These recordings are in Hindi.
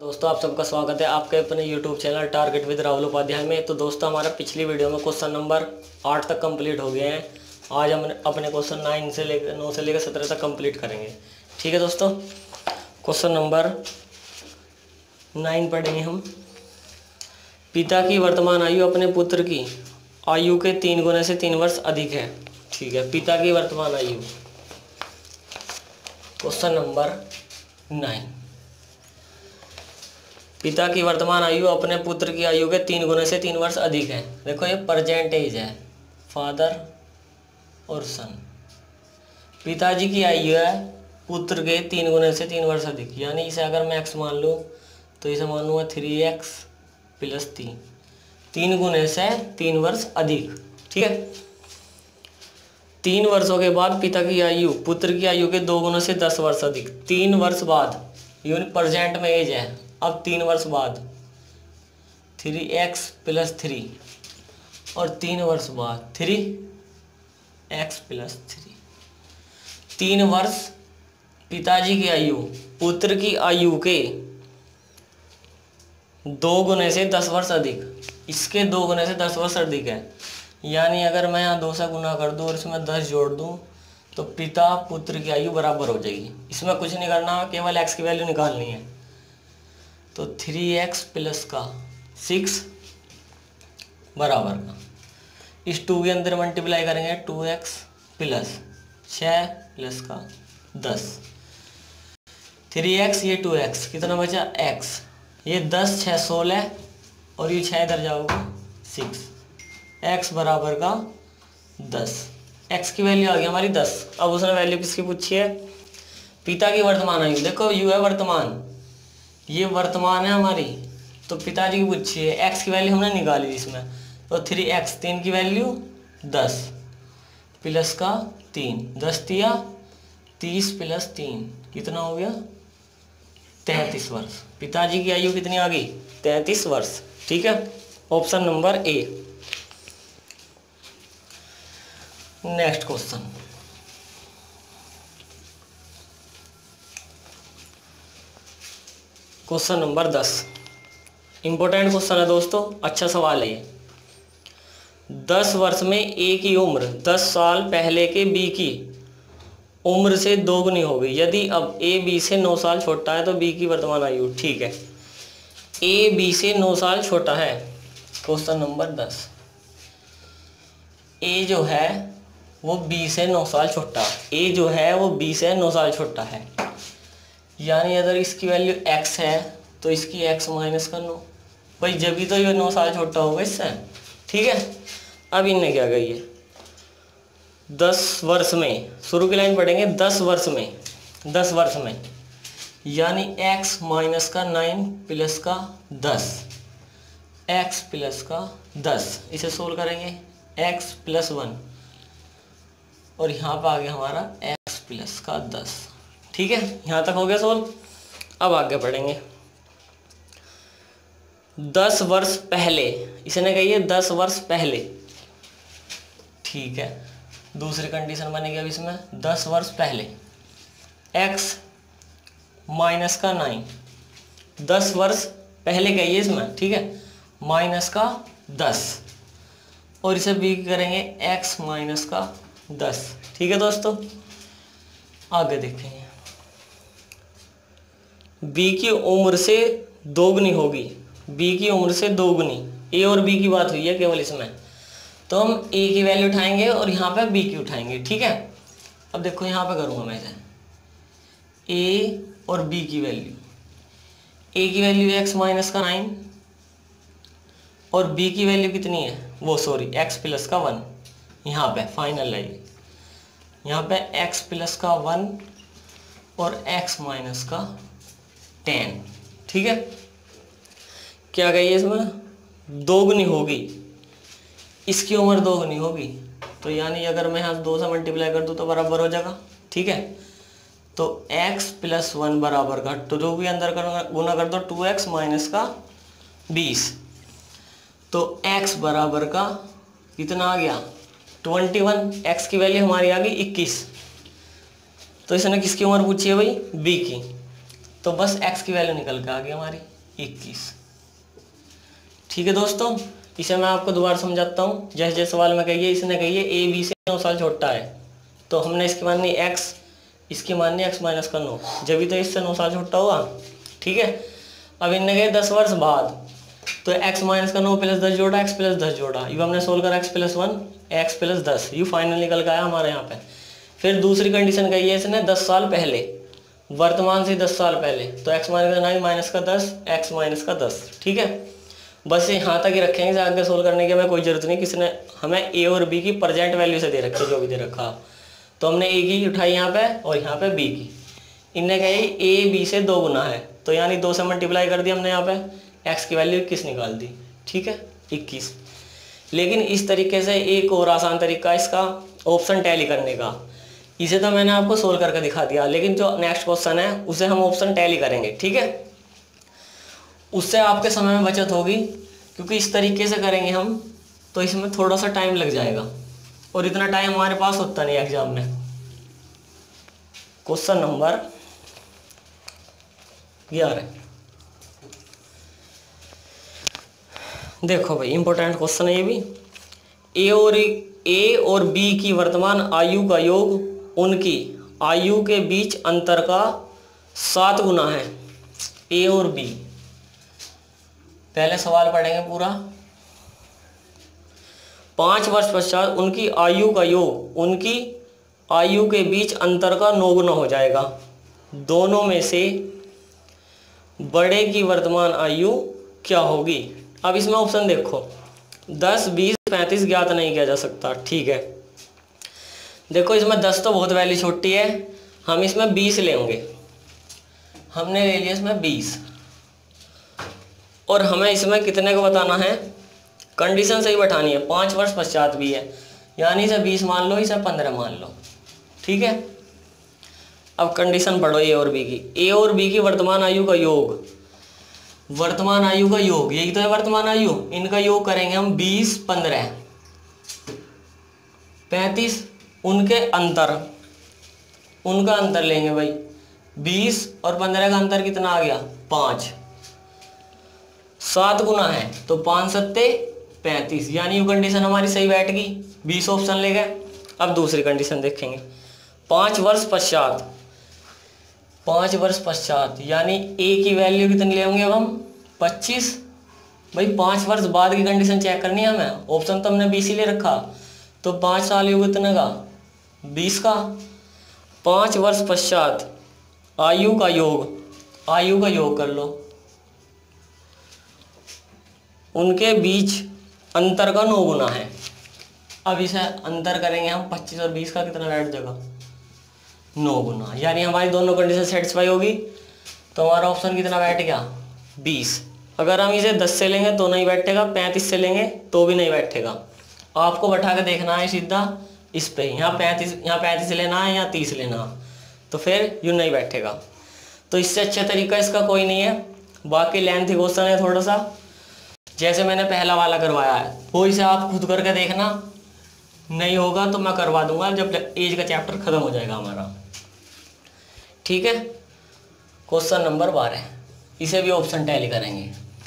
दोस्तों आप सबका स्वागत है आपके अपने YouTube channel target with Rahul Upadhyay में। तो दोस्तों हमारा पिछली वीडियो में क्वेश्चन नंबर 8 तक कंप्लीट हो गए हैं। आज हम अपने क्वेश्चन 9 से लेकर 17 तक कंप्लीट करेंगे। ठीक है दोस्तों, क्वेश्चन नंबर 9 पढ़ेंगे हम। पिता की वर्तमान आयु अपने पुत्र की आयु के 3 गुने से 3 वर्ष अधिक है। ठीक है, पिता की वर्तमान आयु, क्वेश्चन नंबर 9। पिता की वर्तमान आयु अपने पुत्र की आयु के 3 गुने से 3 वर्ष अधिक है। देखो ये प्रेजेंट एज है, फादर और सन। पिताजी की आयु है पुत्र के 3 गुने से 3 वर्ष अधिक, यानी इसे अगर मैं x मान लूँ तो इसे मान लूँगा 3x + 3, 3 गुने से 3 वर्ष अधिक। ठीक है, 3 वर्षों के बाद पिता की आयु पुत्र की आयु के 2 गुने से 10 वर्ष अधिक। 3 वर्ष बाद, यूनी प्रेजेंट में एज है, अब 3 वर्ष बाद 3x + 3 और 3 वर्ष बाद 3x + 3। 3 वर्ष पिताजी की आयु पुत्र की आयु के 2 गुने से 10 वर्ष अधिक, इसके 2 गुने से 10 वर्ष अधिक है। यानी अगर मैं यहाँ 2 से गुना कर दूँ और इसमें 10 जोड़ दूँ तो पिता पुत्र की आयु बराबर हो जाएगी। इसमें कुछ नहीं करना, केवल x की वैल्यू निकालनी है। तो 3x + 6 बराबर का, इस 2 के अंदर मल्टीप्लाई करेंगे 2x + 6 + 10, 3x ये 2x, कितना बचा x, ये 10 6 16 और ये 6 इधर जाओगे 6, x बराबर का 10। x की वैल्यू आ गई हमारी 10। अब उसने वैल्यू किसकी पूछी है? पिता की वर्तमान आयु। देखो यू है वर्तमान, ये वर्तमान है हमारी, तो पिताजी की पूछी है। x की वैल्यू हमने निकाली इसमें, तो 3x, 3 की वैल्यू 10 + का 3, 10 तिया 30 + 3 कितना हो गया 33 वर्ष। पिताजी की आयु कितनी आ गई 33 वर्ष। ठीक है, option number A. Next question, question number 10। Important question है दोस्तों, अच्छा सवाल है ये। 10 वर्ष में ए की उम्र 10 साल पहले के बी की उम्र से 2 गुनी हो गई। यदि अब ए बी से 9 साल छोटा है तो बी की वर्तमान आयु। ठीक है, ए बी से 9 साल छोटा है। क्वेश्चन नंबर 10, ए जो है वो बी से 9 साल छोटा, ए जो है वो बी से 9 साल छोटा है। यानी अगर इसकी वैल्यू x है तो इसकी x माइनस कर लो भाई, जब भी तो ये 9 साल छोटा होगा इससे। ठीक है, अब इनने क्या कही है 10 वर्ष में, शुरू की लाइन पढ़ेंगे 10 वर्ष में, 10 वर्ष में, यानी x माइनस का 9 + का 10, x + का 10, इसे सोल्व करेंगे x + 1 और यहाँ पर आ गया हमारा x + का 10। ठीक है, यहाँ तक हो गया सोल्व। अब आगे पढ़ेंगे 10 वर्ष पहले, इसने कही है 10 वर्ष पहले। ठीक है, दूसरी कंडीशन बनेगी अब इसमें 10 वर्ष पहले, x माइनस का 9, 10 वर्ष पहले कहिए इसमें। ठीक है, माइनस का 10 और इसे b करेंगे x माइनस का 10। ठीक है दोस्तों, आगे देखेंगे बी की उम्र से 2 गुनी होगी, बी की उम्र से 2 गुनी, ए और बी की बात हुई है केवल इसमें, तो हम ए की वैल्यू उठाएंगे और यहाँ पे बी की उठाएंगे। ठीक है, अब देखो यहाँ पे करूँगा मैं इसे, ए और बी की वैल्यू, ए की वैल्यू x माइनस का 9 और बी की वैल्यू कितनी है वो, सॉरी x + का 1, यहाँ पे फाइनल है, यहाँ पे x + का 1 और x माइनस का 10। ठीक है, क्या कहिए इसमें 2 गुनी होगी, इसकी उम्र 2 गुनी होगी, तो यानी अगर मैं यहाँ 2 से मल्टीप्लाई कर दूँ तो बराबर हो जाएगा। ठीक है, तो x + 1 बराबर का, तो 2 के अंदर गुना कर दो 2x माइनस का 20, तो x बराबर का कितना आ गया 21। x की वैल्यू हमारी आ गई 21। तो इसने किसकी उम्र पूछी है भाई, b की, तो बस x की वैल्यू निकल के आ गई हमारी 21। ठीक है दोस्तों, इसे मैं आपको दोबारा समझाता हूँ। जैसे जैसे सवाल में कहिए, इसने कहिए a b से 9 साल छोटा है, तो हमने इसकी माननी x, इसकी माननी x माइनस का 9, जब भी तो इससे 9 साल छोटा हुआ। ठीक है, अब इनने कहे 10 वर्ष बाद, तो x माइनस का 9 प्लस 10 जोड़ा, x प्लस 10 जोड़ा, ये हमने सोल्व करा x प्लस 1, x प्लस 10, ये फाइनल निकल के आया हमारे यहाँ पे। फिर दूसरी कंडीशन कही है इसने 10 साल पहले, वर्तमान से 10 साल पहले, तो x माइनस का 9 माइनस का 10, x माइनस का 10। ठीक है, बस यहाँ तक ही रखेंगे, आगे सोल्व करने की हमें कोई जरूरत नहीं। किसने हमें a और b की प्रेजेंट वैल्यू से दे रखी है, जो भी दे रखा, तो हमने a की उठाई यहाँ पे और यहाँ पे b की। इनने कही a b से 2 गुना है, तो यानी 2 से मल्टीप्लाई कर दिया हमने, यहाँ पे x की वैल्यू 21 निकाल दी। ठीक है, 21। लेकिन इस तरीके से एक और आसान तरीका इसका ऑप्शन टैली करने का, इसे तो मैंने आपको सोल्व करके दिखा दिया, लेकिन जो नेक्स्ट क्वेश्चन है उसे हम ऑप्शन टैली करेंगे। ठीक है, उससे आपके समय में बचत होगी, क्योंकि इस तरीके से करेंगे हम तो इसमें थोड़ा सा टाइम लग जाएगा, और इतना टाइम हमारे पास होता नहीं एग्जाम में। क्वेश्चन नंबर 11, देखो भाई इंपॉर्टेंट क्वेश्चन है ये भी। ए और बी की वर्तमान आयु का योग उनकी आयु के बीच अंतर का 7 गुना है। ए और बी, पहले सवाल पढ़ेंगे पूरा। 5 वर्ष पश्चात उनकी आयु का योग उनकी आयु के बीच अंतर का 9 गुना हो जाएगा। दोनों में से बड़े की वर्तमान आयु क्या होगी? अब इसमें ऑप्शन देखो, 10, 20, 35 ज्ञात नहीं किया जा सकता। ठीक है, देखो इसमें 10 तो बहुत वैल्यू छोटी है, हम इसमें 20 लेंगे। हमने ले लिया इसमें 20, और हमें इसमें कितने को बताना है, कंडीशन सही बैठानी है। 5 वर्ष पश्चात भी है, यानी इसे 20 मान लो, इसे 15 मान लो। ठीक है, अब कंडीशन पढ़ो ए और बी की। ए और बी की वर्तमान आयु का योग, वर्तमान आयु का योग, यही तो है वर्तमान आयु, इनका योग करेंगे हम 20, 15, 35, उनके अंतर, उनका अंतर लेंगे भाई। 20 और 15 का अंतर कितना आ गया? 5। 7 गुना है तो 5 सत्ते 35, यानी ये कंडीशन हमारी सही बैठ गई। 20 ऑप्शन ले गए। अब दूसरी कंडीशन देखेंगे। 5 वर्ष पश्चात, 5 वर्ष पश्चात यानी ए की वैल्यू कितनी लेंगे अब हम? 25। भाई 5 वर्ष बाद की कंडीशन चेक करनी है हमें, ऑप्शन तो हमने 20 ही ले रखा, तो 5 साल योग कितने का? 20 का। 5 वर्ष पश्चात आयु का योग, आयु का योग कर लो, उनके बीच अंतर का 9 गुना है। अब इसे अंतर करेंगे हम, 25 और 20 का कितना बैठ जाएगा? 9 गुना, यानी हमारी दोनों कंडीशन सेटिस्फाई होगी। तो हमारा ऑप्शन कितना बैठ गया? 20। अगर हम इसे 10 से लेंगे तो नहीं बैठेगा, 35 से लेंगे तो भी नहीं बैठेगा। आपको बैठा के देखना है सीधा इस पे, यहाँ 35 लेना है या 30 लेना, तो फिर यूँ नहीं बैठेगा। तो इससे अच्छा तरीका इसका कोई नहीं है। बाकी लेंथी क्वेश्चन है थोड़ा सा, जैसे मैंने पहला वाला करवाया है वो इसे आप खुद करके देखना, नहीं होगा तो मैं करवा दूंगा जब एज का चैप्टर खत्म हो जाएगा हमारा। ठीक है, क्वेश्चन नंबर 12, इसे भी ऑप्शन टैली करेंगे।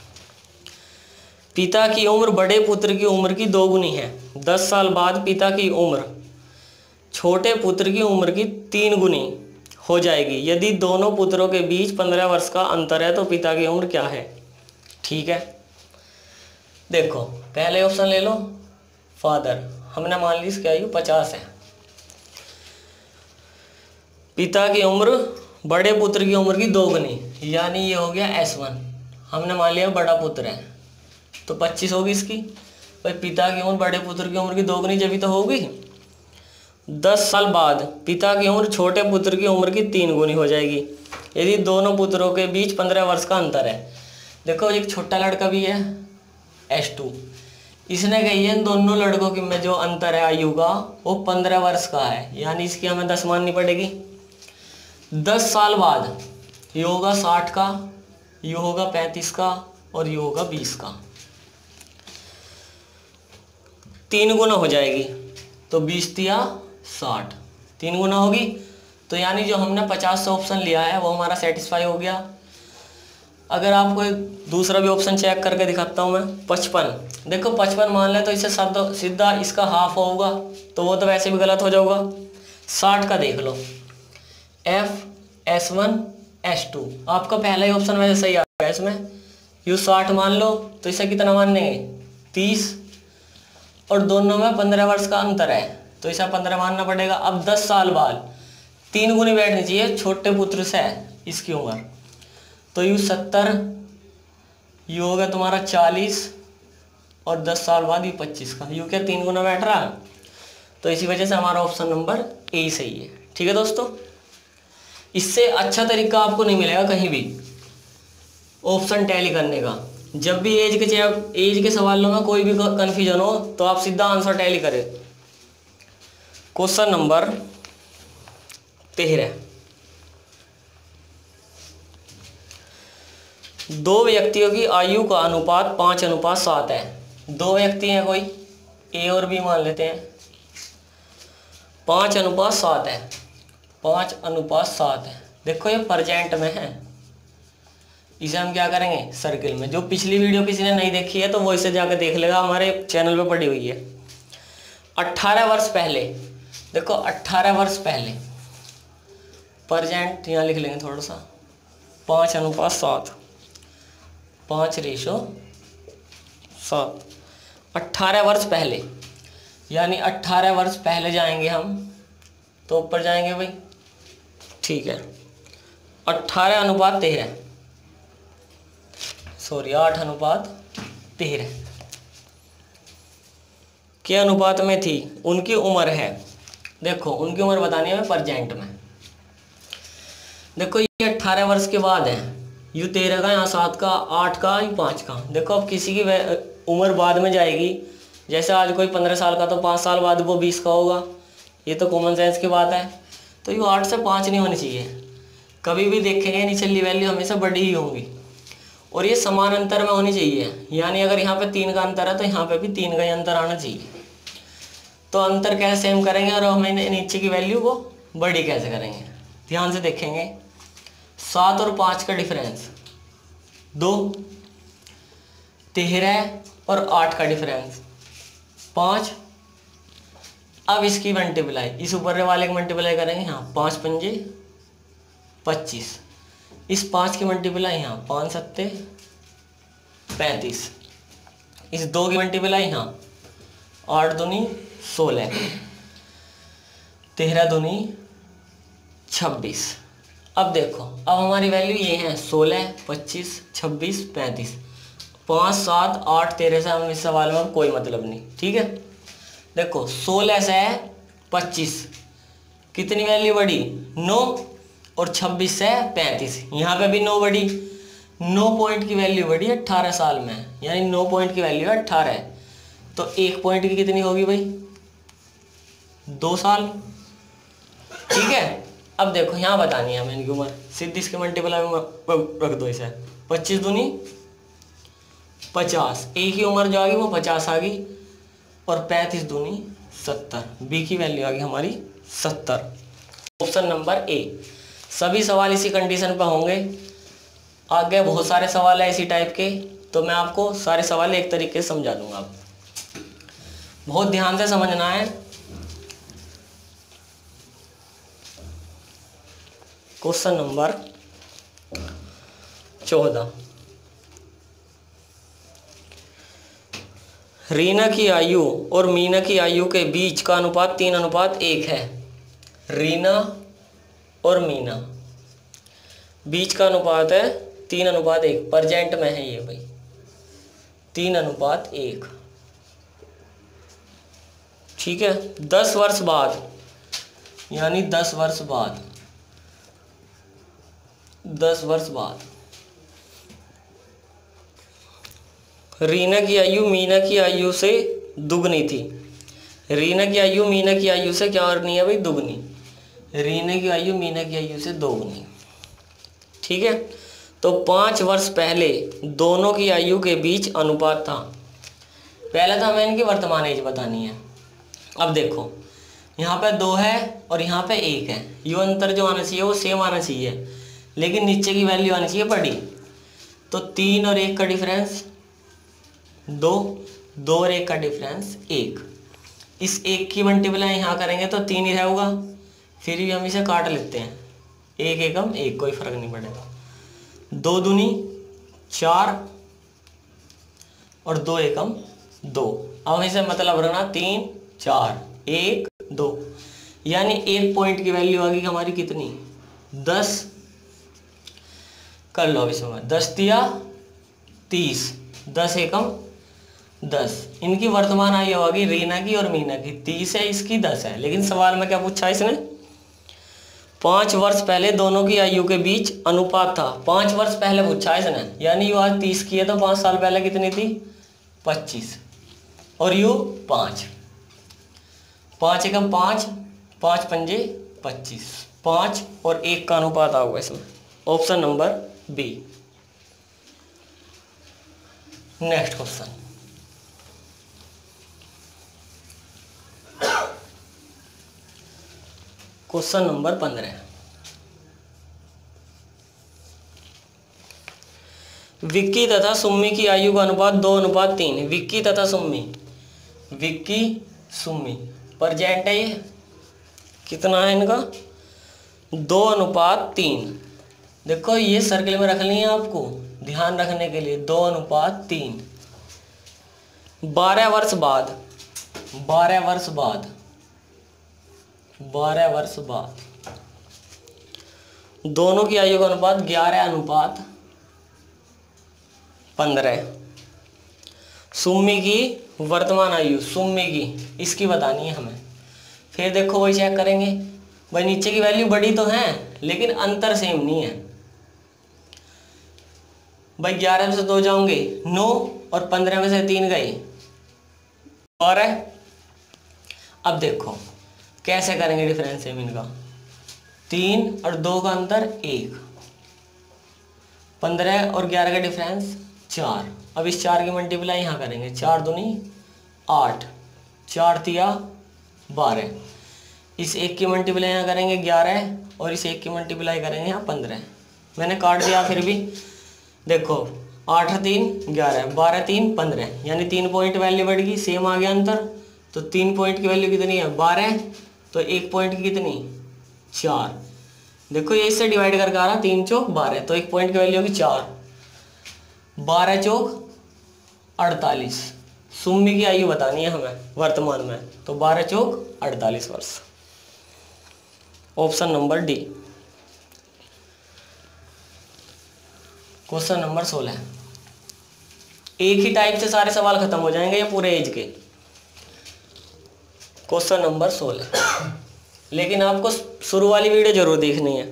पिता की उम्र बड़े पुत्र की उम्र की 2 गुनी है। 10 साल बाद पिता की उम्र छोटे पुत्र की उम्र की 3 गुनी हो जाएगी। यदि दोनों पुत्रों के बीच 15 वर्ष का अंतर है तो पिता की उम्र क्या है? ठीक है, देखो पहले ऑप्शन ले लो, फादर, हमने मान ली इसकी आयु 50 है। पिता की उम्र बड़े पुत्र की उम्र की 2 गुनी, यानी ये हो गया S1, हमने मान लिया बड़ा पुत्र है तो 25 होगी इसकी। भाई पिता की उम्र बड़े पुत्र की उम्र की 2 गुनी जब भी तो होगी। 10 साल बाद पिता की उम्र छोटे पुत्र की उम्र की 3 गुनी हो जाएगी यदि दोनों पुत्रों के बीच 15 वर्ष का अंतर है। देखो एक छोटा लड़का भी है S2, इसने कही है दोनों लड़कों की में जो अंतर है आयु का वो 15 वर्ष का है, यानी इसकी हमें 10 माननी पड़ेगी। 10 साल बाद ये होगा 60 का, ये होगा 35 का और ये होगा 20 का, 3 गुना हो जाएगी तो 20 तिया 60, 3 गुना होगी तो यानी जो हमने 50 से ऑप्शन लिया है वो हमारा सेटिस्फाई हो गया। अगर आपको एक दूसरा भी ऑप्शन चेक करके दिखाता हूँ मैं, 55। देखो 55 मान लें तो इसे सीधा इसका हाफ होगा, तो वो तो वैसे भी गलत हो जाएगा। 60 का देख लो, FS1S2, आपका पहला ही ऑप्शन वैसे सही आ गया इसमें। यू 60 मान लो तो इसे कितना मान लेंगे, 30, और दोनों में 15 वर्ष का अंतर है तो इसे 15 मानना पड़ेगा। अब 10 साल बाद 3 गुनी बैठनी चाहिए छोटे पुत्र से इसकी उम्र, तो यू 70, यू हो गया तुम्हारा 40, और 10 साल बाद यू 25 का, यू क्या 3 गुना बैठ रहा है। तो इसी वजह से हमारा ऑप्शन नंबर ए ही सही है। ठीक है दोस्तों, इससे अच्छा तरीका आपको नहीं मिलेगा कहीं भी ऑप्शन टैली करने का। जब भी एज के सवालों में कोई भी कन्फ्यूजन हो तो आप सीधा आंसर टैली करें। क्वेश्चन नंबर 13, 2 व्यक्तियों की आयु का अनुपात 5:7 है। 2 व्यक्ति हैं कोई, ए और बी मान लेते हैं, 5:7 है, 5:7 है। देखो ये प्रेजेंट में है, इसे हम क्या करेंगे, सर्किल में। जो पिछली वीडियो किसी ने नहीं देखी है तो वो इसे जाकर देख लेगा, हमारे चैनल पे पड़ी हुई है। 18 वर्ष पहले, देखो 18 वर्ष पहले, प्रेजेंट यहाँ लिख लेंगे थोड़ा सा, 5:7, 5:7, 18 वर्ष पहले, यानी 18 वर्ष पहले जाएंगे हम तो ऊपर जाएंगे भाई। ठीक है, 18:13, सॉरी 8:13 के अनुपात में थी, उनकी उम्र है। देखो उनकी उम्र बतानी है हमें प्रेजेंट में। देखो ये 18 वर्ष के बाद है, यू 13 का, यहाँ 7 का, 8 का, यू 5 का। देखो अब किसी की उम्र बाद में जाएगी, जैसे आज कोई 15 साल का तो 5 साल बाद वो 20 का होगा, ये तो कॉमन सेंस की बात है। तो ये 8 से 5 नहीं होनी चाहिए, कभी भी देखेंगे निचली वैल्यू हमेशा बड़ी ही होंगी, और ये समान अंतर में होनी चाहिए। यानी अगर यहाँ पे 3 का अंतर है तो यहाँ पे भी 3 का ही अंतर आना चाहिए। तो अंतर कैसे सेम करेंगे और हमें नीचे की वैल्यू को बड़ी कैसे करेंगे, ध्यान से देखेंगे। 7 और 5 का डिफरेंस 2, 13 और 8 का डिफरेंस 5। अब इसकी मल्टीप्लाई, इस ऊपर वाले की मल्टीप्लाई करेंगे, यहाँ 5 पंजे 25, इस 5 की मल्टीप्लाई यहाँ 5 सत्ते 35, इस 2 की मल्टीप्लाई यहाँ 8 दूनी 16, 13 दूनी 26। अब देखो अब हमारी वैल्यू ये है 16, 25, 26, 35, 5, 7, 8, 13 से हम इस सवाल में कोई मतलब नहीं। ठीक है, देखो 16 से 25 कितनी वैल्यू बढ़ी, 9, और 26 से 35, यहाँ पे भी 9 बढ़ी, 9 पॉइंट की वैल्यू बढ़ी 18 साल में, यानी 9 पॉइंट की वैल्यू है 18, तो 1 पॉइंट की कितनी होगी भाई, 2 साल। ठीक है, अब देखो यहाँ बतानी है हमें इनकी उम्र, सीधी इसके मल्टीप्लाई में रख दो इसे, 25 दूनी 50, ए की उम्र जो आ गई वो 50 आ गई, और 35 दूनी 70, बी की वैल्यू आ गई हमारी 70। Option number A. सभी सवाल इसी कंडीशन पर होंगे, आगे बहुत सारे सवाल है इसी टाइप के, तो मैं आपको सारे सवाल एक तरीके से समझा दूंगा। आप बहुत ध्यान से समझना है। क्वेश्चन नंबर 14, रीना की आयु और मीना की आयु के बीच का अनुपात 3:1 है। रीना और मीना बीच का अनुपात है 3:1, प्रेजेंट में है ये भाई 3:1। ठीक है, 10 वर्ष बाद, यानी 10 वर्ष बाद, 10 वर्ष बाद रीना की आयु मीना की आयु से दुगनी थी। रीना की आयु मीना की आयु से क्या करनी है भाई, दुगनी। रीना की आयु मीना की आयु से दोगुनी। ठीक है, तो 5 वर्ष पहले दोनों की आयु के बीच अनुपात था। पहले तो हमें इनकी वर्तमान एज बतानी है। अब देखो यहाँ पे 2 है और यहाँ पे 1 है, ये अंतर जो आना चाहिए वो सेम आना चाहिए, लेकिन नीचे की वैल्यू आनी चाहिए बड़ी। तो 3 और 1 का डिफरेंस 2, 2 और 1 का डिफरेंस 1। इस 1 की मल्टीप्लाई यहाँ करेंगे तो 3 ही रहेगा, फिर भी हम इसे काट लेते हैं, 1 एकम 1, कोई फर्क नहीं पड़ेगा। 2 दूनी 4 और 2 एकम 2। अब इसे मतलब रखना 3 4 1 2, यानी 1 पॉइंट की वैल्यू आ गई हमारी कितनी, 10। कर लो इसमें 10 दिया 30, 10 एकम 10। इनकी वर्तमान आयु आ गई रीना की और मीना की, 30 है इसकी 10 है। लेकिन सवाल में क्या पूछा इसने, 5 वर्ष पहले दोनों की आयु के बीच अनुपात था। 5 वर्ष पहले पूछा इसने, यानी यू आज 30 की है तो 5 साल पहले कितनी थी, 25, और यू 5, 5 एकम 5, 5 पंजे 25, 5 और 1 का अनुपात आओगे इसमें। Option number B. Next question, question number 15। Vicky तथा सुम्मी की आयु का अनुपात 2:3। विक्की तथा सुम्मी, विक्की सुम्मी प्रेजेंट है, ये कितना है इनका 2:3। देखो ये सर्किल में रखनी है आपको, ध्यान रखने के लिए 2:3। 12 वर्ष बाद, 12 वर्ष बाद, 12 वर्ष बाद दोनों की आयु का अनुपात 11:15। सुम्मी की वर्तमान आयु, सुम्मी की इसकी बतानी है हमें। फिर देखो वही चेक करेंगे, भाई नीचे की वैल्यू बड़ी तो है लेकिन अंतर सेम नहीं है। भाई 11 में से 2 जाओगे 9 और 15 में से 3 गए 12। अब देखो कैसे करेंगे डिफरेंस सेम इनका, 3 और 2 का अंतर 1, 15 और 11 का डिफरेंस 4। अब इस 4 की मल्टीप्लाई यहाँ करेंगे, 4 दूनी 8, 4 तिया 12। इस 1 की मल्टीप्लाई यहाँ करेंगे 11 और इस 1 की मल्टीप्लाई करेंगे यहाँ 15। मैंने काट दिया, फिर भी देखो 8 3 11, 12 3 15, यानी 3 पॉइंट वैल्यू बढ़ गई, सेम आ गया अंतर। तो 3 पॉइंट की वैल्यू कितनी है 12, तो 1 पॉइंट की कितनी 4। देखो ये इससे डिवाइड करके आ रहा, 3 चौक 12, तो 1 पॉइंट की वैल्यू होगी 4, 12 चौक 48। सुम्मी की आयु बतानी है हमें वर्तमान में, तो 12 चौक 48 वर्ष। Option number D. Question number 16। एक ही टाइप से सारे सवाल खत्म हो जाएंगे ये पूरे एज के। क्वेश्चन नंबर 16, लेकिन आपको शुरू वाली वीडियो जरूर देखनी है।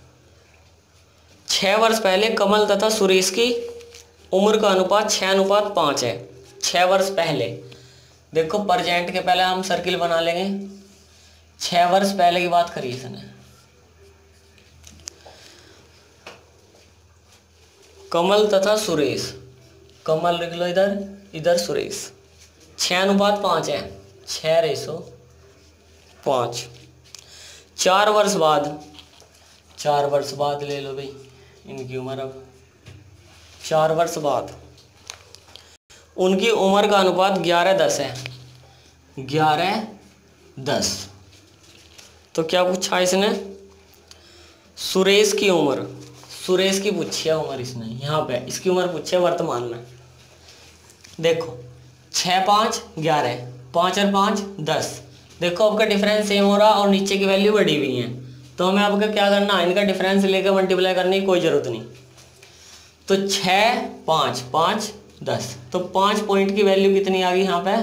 6 वर्ष पहले कमल तथा सुरेश की उम्र का अनुपात 6:5 है। 6 वर्ष पहले, देखो प्रेजेंट के पहले हम सर्किल बना लेंगे, 6 वर्ष पहले की बात करिए इसने। कमल तथा सुरेश, कमल लिख लो इधर, इधर सुरेश। 6:5 है, 6:5। 4 वर्ष बाद, 4 वर्ष बाद ले लो भाई इनकी उम्र। अब 4 वर्ष बाद उनकी उम्र का अनुपात 11:10 है, 11:10। तो क्या पूछा इसने, सुरेश की उम्र, सुरेश की पूछी है उम्र इसने, यहाँ पे इसकी उम्र पूछी है वर्तमान में। देखो 6 5 11, 5 और 5 10। देखो आपका डिफरेंस सेम हो रहा और नीचे की वैल्यू बढ़ी हुई है, तो हमें आपका क्या करना, इनका डिफरेंस लेकर मल्टीप्लाई करने की कोई ज़रूरत नहीं। तो 6 5 5 10, तो 5 पॉइंट की वैल्यू कितनी आ गई यहाँ पे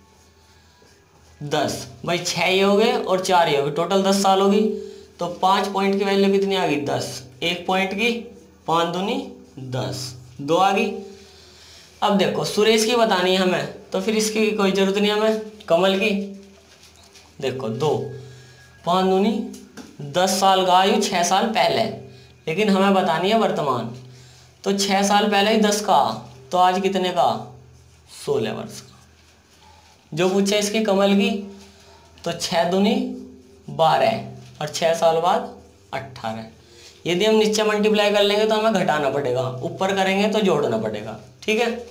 10। भाई 6 ये हो गए और 4 ये हो गए, टोटल 10 साल होगी। तो 5 पॉइंट की वैल्यू कितनी आ गई 10, 1 पॉइंट की 5 दूनी 10, 2 आ गई। अब देखो सुरेश की बतानी है हमें, तो फिर इसकी कोई ज़रूरत नहीं हमें। कमल की देखो 2, 5 दूनी 10 साल का आयु 6 साल पहले, लेकिन हमें बतानी है वर्तमान। तो 6 साल पहले ही 10 का, तो आज कितने का 16 वर्ष का। जो पूछे इसकी कमल की, तो 6 दूनी 12 और 6 साल बाद 18। यदि हम नीचे मल्टीप्लाई कर लेंगे तो हमें घटाना पड़ेगा, ऊपर करेंगे तो जोड़ना पड़ेगा। ठीक है,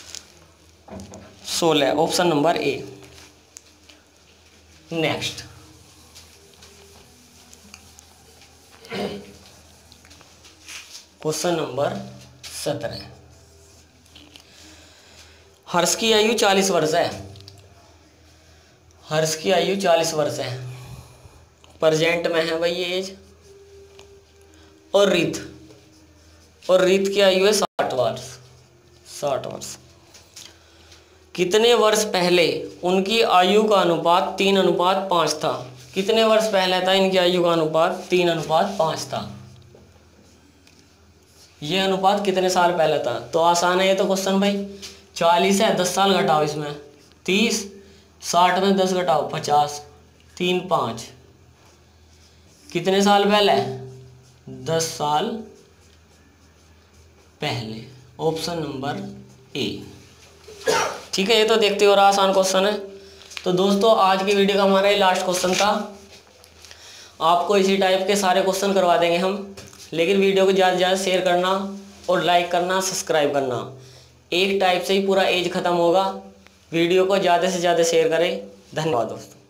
16 option number A. Next question number 17। Harsh की आयु 40 वर्ष है। हर्ष की आयु 40 वर्ष है, प्रेजेंट में है भाई ये एज। और रीत की आयु है 60 वर्ष। 60 वर्ष। कितने वर्ष पहले उनकी आयु का अनुपात 3:5 था? कितने वर्ष पहले था इनकी आयु का अनुपात 3:5 था? ये अनुपात कितने साल पहले था? तो आसान है ये तो क्वेश्चन भाई। 40 है, 10 साल घटाओ इसमें 30, 60 में 10 घटाओ 50, 3 5, कितने साल पहले? 10 साल पहले। Option number A. ठीक है, ये तो देखते हो रहा आसान क्वेश्चन है। तो दोस्तों आज की वीडियो का हमारा ये लास्ट क्वेश्चन था। आपको इसी टाइप के सारे क्वेश्चन करवा देंगे हम, लेकिन वीडियो को ज़्यादा से ज़्यादा शेयर करना और लाइक करना, सब्सक्राइब करना। एक टाइप से ही पूरा एज खत्म होगा। वीडियो को ज़्यादा से ज़्यादा शेयर करें। धन्यवाद दोस्तों।